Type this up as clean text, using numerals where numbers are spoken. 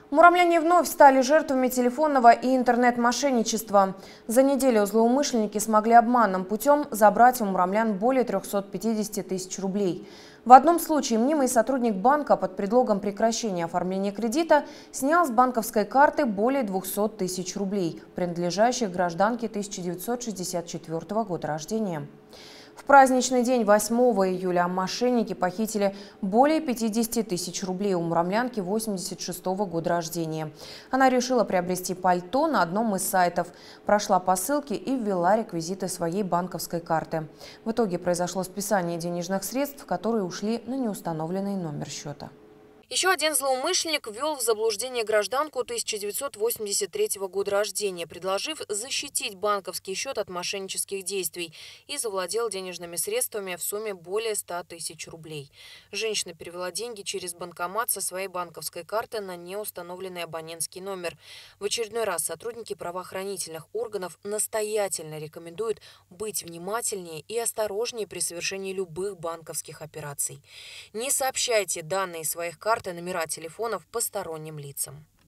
Муромляне вновь стали жертвами телефонного и интернет-мошенничества. За неделю злоумышленники смогли обманным путем забрать у муромлян более 350 тысяч рублей. В одном случае мнимый сотрудник банка под предлогом прекращения оформления кредита снял с банковской карты более 200 тысяч рублей, принадлежащих гражданке 1964 года рождения. В праздничный день 8 июля мошенники похитили более 50 тысяч рублей у муромлянки 1986 года рождения. Она решила приобрести пальто на одном из сайтов, прошла по ссылке и ввела реквизиты своей банковской карты. В итоге произошло списание денежных средств, которые ушли на неустановленный номер счета. Еще один злоумышленник ввел в заблуждение гражданку 1983 года рождения, предложив защитить банковский счет от мошеннических действий, и завладел денежными средствами в сумме более 100 тысяч рублей. Женщина перевела деньги через банкомат со своей банковской карты на неустановленный абонентский номер. В очередной раз сотрудники правоохранительных органов настоятельно рекомендуют быть внимательнее и осторожнее при совершении любых банковских операций. Не сообщайте данные своих карт и номера телефонов посторонним лицам.